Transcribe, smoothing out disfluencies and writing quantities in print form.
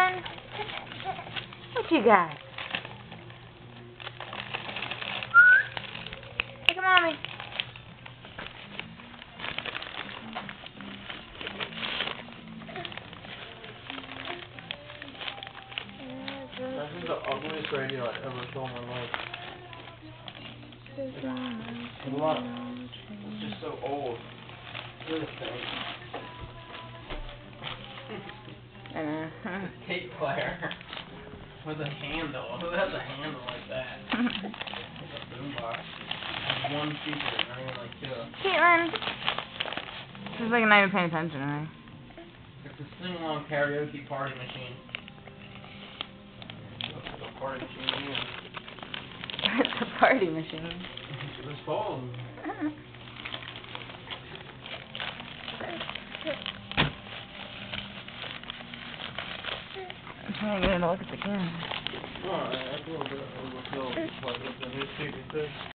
Caitlin? What you got? Look at Mommy. This is the ugliest radio I've ever saw in my life. It's just so old. Look at this thing. It's a tape player with a handle. Who has a handle like that? It's a boombox. It's one speaker, not even like two. Caitlin! She's like not even paying attention to me. It's a sing-along karaoke party machine. Looks like a party machine. It's a party machine. It's cold. I'm trying to get her to look at the camera. Oh, I feel a bit overfilled with the newspaper fish.